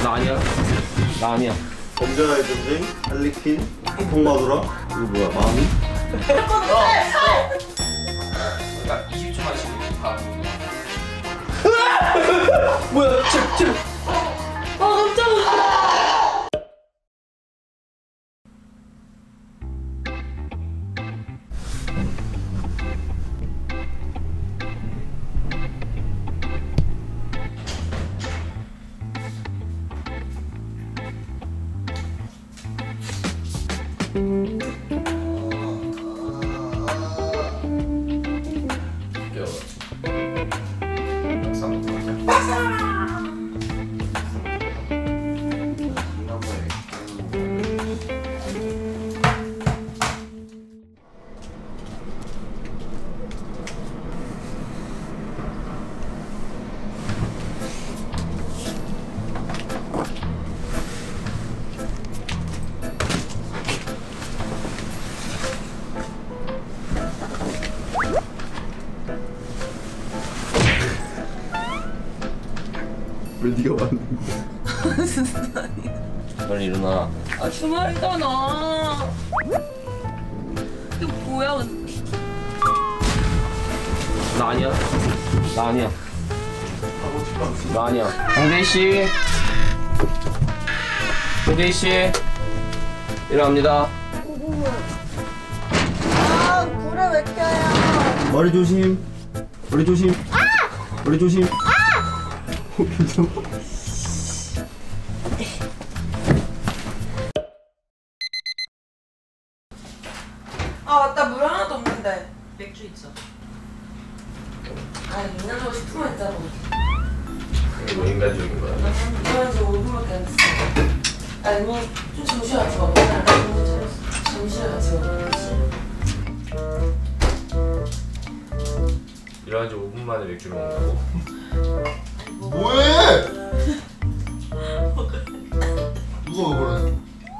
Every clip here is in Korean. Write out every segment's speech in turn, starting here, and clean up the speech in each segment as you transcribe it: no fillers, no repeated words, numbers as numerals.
나 아니야. 나 아니야. 범죄와의 전쟁, 할리퀸, 폭마돌아. 이거 뭐야, 마미? 그러니까 20초만 쉬고 다. 뭐야? 쟤. 깜짝이야. 왜 네가 만든 거야? 무슨 소리야? 빨리 일어나. 아 주말이잖아. 이거 뭐야? 나 아니야. 나 아니야. 나 아니야. 홍대희 씨. 홍대희 씨. 일어납니다. 아, 불을 왜 켜요? 머리 조심. 머리 조심. 머리 조심. 괜찮아? 아 맞다, 물 하나도 없는데. 맥주 있어. 아 인간적으로 10분만 있자고. 이거 인간적인 거야. 이거는 지금 5분밖에 안 됐어. 아니 좀 정신 같이 먹어. 나 정신 차렸어. 정신 같이 먹어. 일어난 지 5분 만에 맥주를 먹는다고? 뭐해? 누가 왜 그러네?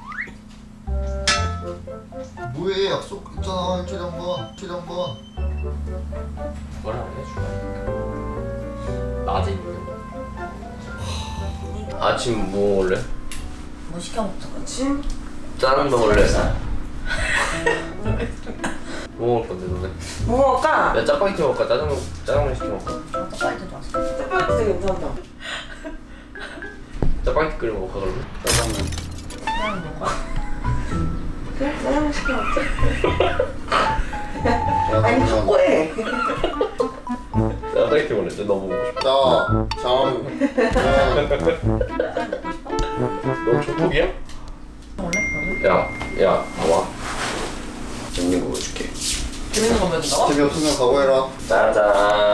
뭐해? 약속 있잖아. 일주일에 한 번. 일주일에 한 번. 그걸 안 해주나? 낮에 있는 아침 뭐 먹을래? 뭐 시켜 먹자. 아침? 짜장 먹을래? 뭐 먹을 건데 너네? 뭐 먹을까? 야 짜파게티 먹을까? 짜장면 시켜 먹을까? 짜파게티 좋았어. 짜파게티 되게 괜찮다. 짜파게티 끓여 먹을까 그러면? 짜장면. 짜장면 먹을까? 그래? 짜장면 시켜 먹자. 아니 초코해. 짜파게티 먹을래? 너 먹고 싶어? 너 초코기야? 먹을래? 야 나와. 재밌는 거 보여줄게. 재밌는 거 보여준다고? 재미없으면 각오해라. 짜잔.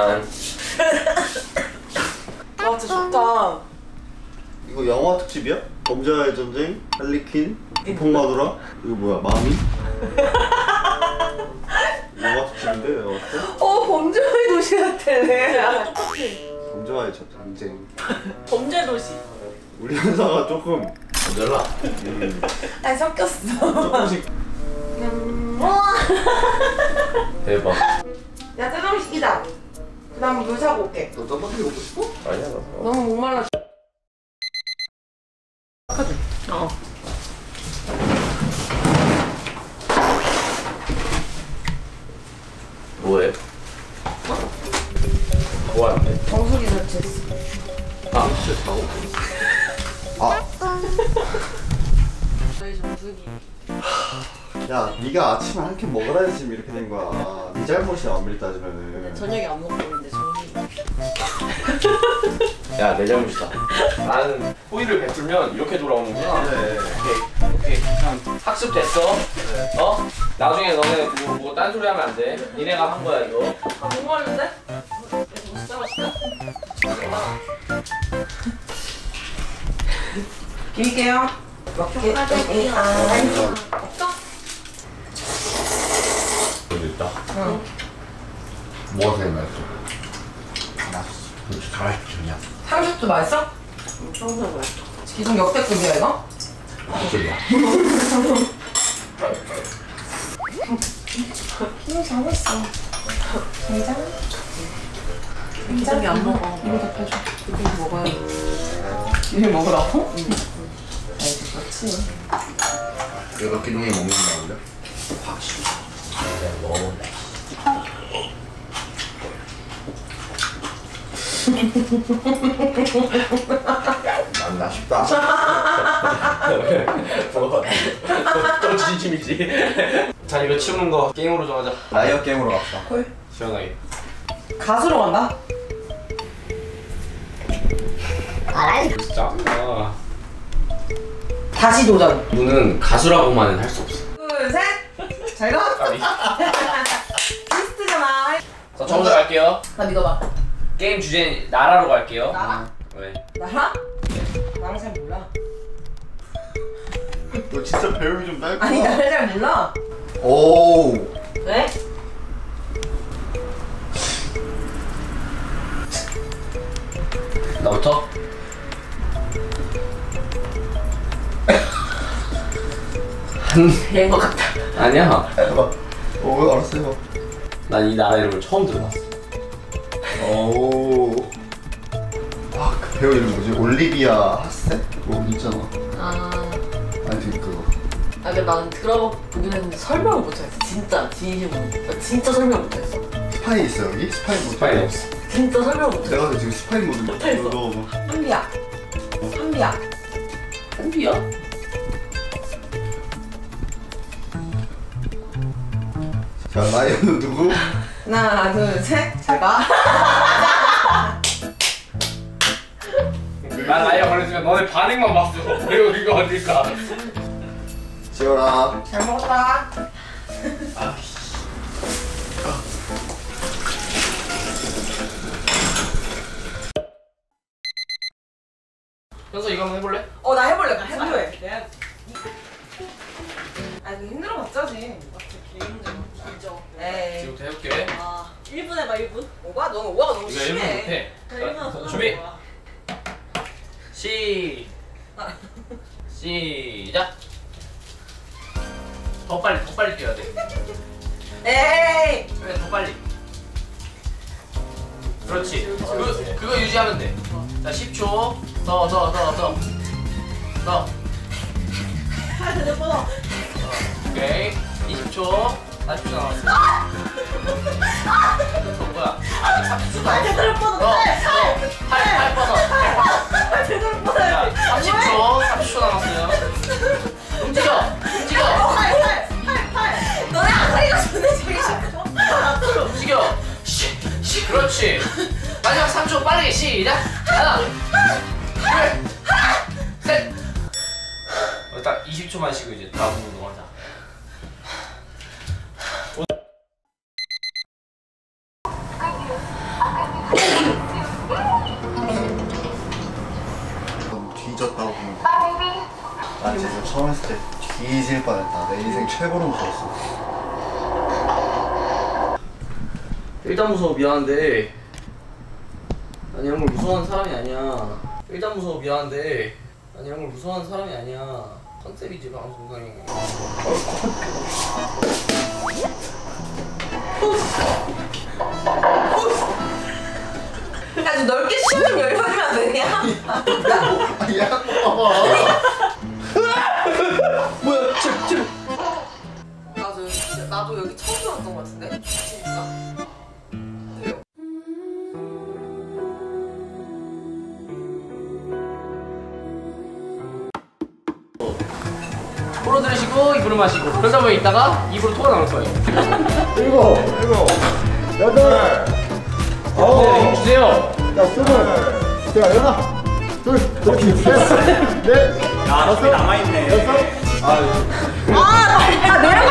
와 진짜 좋다. 이거 영화 특집이야? 범죄와의 전쟁, 할리퀸, 폭마돌아. 이거 뭐야, 마미? 영화 특집인데 어때? 범죄와의 도시 같아. 범죄와의 전쟁. 범죄 도시. 우리 회사가 조금 연락. 아니 섞였어. 조금씩. 대박. 야 짜장 시키자. 그다음 물 사고 올게. 너 짜파게티 먹고 싶어? 아니야 나. 너무 목말라. 어. 뭐해? 뭐 하는데? 정수기 설치했어. 아 진짜 자고. 저희 정수기. 야, 네가 아침에 한 캔 먹으라 해서 지금 이렇게 된 거야. 네 잘못이야, 엄밀히 따지면은. 저녁에 안 먹고 있는데 정수기. 야 내 잘못이다. 나는 호의를 베풀면 이렇게 돌아오는구나. 그래. 오케이. 그냥 학습됐어. 어? 나중에 너네 뭐 딴소리 하면 안 돼. 니네가 한 거야 이거. 아 목말른데? 진짜 맛있다. 드릴게요. 먹겠습니다. 없어? 여기 있다. 응. 뭐가 제일 맛있어? 다 맛있냐? 탕수육도 맛있어? 엄청 맛있어. 기존 역대급이야 이거? 어쩌냐? 잘했어. 굉장히 안 먹어. 이거 덮여줘. 이거 먹어야 돼. 이미 먹으라고? 응. 아이 그렇지. 내가 기둥이 먹는다 원래? 확실히. 내가 먹어본다. 난 아쉽다. 또 진심이지. 자 이거 치우는 거 게임으로 정하자. 라이어 게임으로 갑시다. 시원하게. 가수로 간다? 진짜. 아. 다시 도전. 누는 가수라고만은 할 수 없어. 둘, 셋. 잘 가. 까비. 비스트잖아. 자, 저 먼저 갈게요. 나 믿어봐. 게임 주제는 나라로 갈게요. 나라? 네. 나라? 나랑 잘 몰라. 너 진짜 배우기 좀 짧구나. 아니 나를 잘 몰라. 오. 왜? 나부터? 얘인 것 같다. 아니야. 해봐. 오 알았어 해봐. 난 이 나라 이름을 처음 들어봤어. 오. 아, 그 배우 이름 뭐지? 올리비아 하세? 뭐 있잖아. 아, 아니 그거. 근데 나는 들어보긴 했는데 설명을 못하겠어. 진짜 진심으로. 나 진짜 설명 못했어. 스파이 있어 여기? 스파이 모드. 스파이 없어. 진짜 설명 못했어. 내가 지금 스파이 모드 못했어. 넣어봐. 한비야. 한비야. 한비야? 자 라이언은 누구? 하나, 둘, 셋. 잘 가. 난 라이어 걸렸으면 너네 반응만 봤어. 그리고 이거 어딜까? 지어라. 잘 먹었다. 현서 이거 한번 해볼래? 나 해볼래. 나 해볼래. 내가 아니 힘들어 봤자지. 맞지. 개인적. 진짜. 에이. 지금부터 해볼게. 1분 해봐 1분. 오가 너무 오가 너무 이거 1분 심해. 못해. 얼마나 자, 준비. 시작. 더 빨리 뛰어야 돼. 에이. 그래, 더 빨리. 그렇지. 그거 유지하면 돼. 자, 10초. 더. 오케이. 20초. 40초 남았어. 뭐야? 아직 30초 남았어. 제대로 뻗어. 팔 뻗어. 제대로 뻗어. 자, 30초 남았어요. 움직여. 팔. 너네 아가리가 존나 제일 싫어. 움직여. 그렇지. 마지막 3초 빠르게 시작. 하나, 둘, 셋. 딱 20초만 쉬고 이제 다음 운동하자. 너무 뒤졌다고 보면 돼. 나 진짜 처음 했을 때 뒤질 뻔했다. 내 인생 최고로 무서웠어. 일단 무서워 미안한데 난 이런 걸 무서워하는 사람이 아니야. 일단 무서워 미안한데 난 이런 걸 무서워하는 사람이 아니야. 컨셉이지 방송상이. 아주 넓게 시야 좀 열어주면 안 되냐? 야, 봐봐. 뭐야 쟤 나도 여기 처음 들어왔던 것 같은데? 진짜? 코로 들이쉬고 입으로 마시고 그러다 보면 이따가 입으로 토가 나올 거예요. 7, 8, 9, 힘 주세요. 자, 20. 자, 하나, 둘, 셋, 넷, 야, 저기 남아있네. 여섯. 아, 내가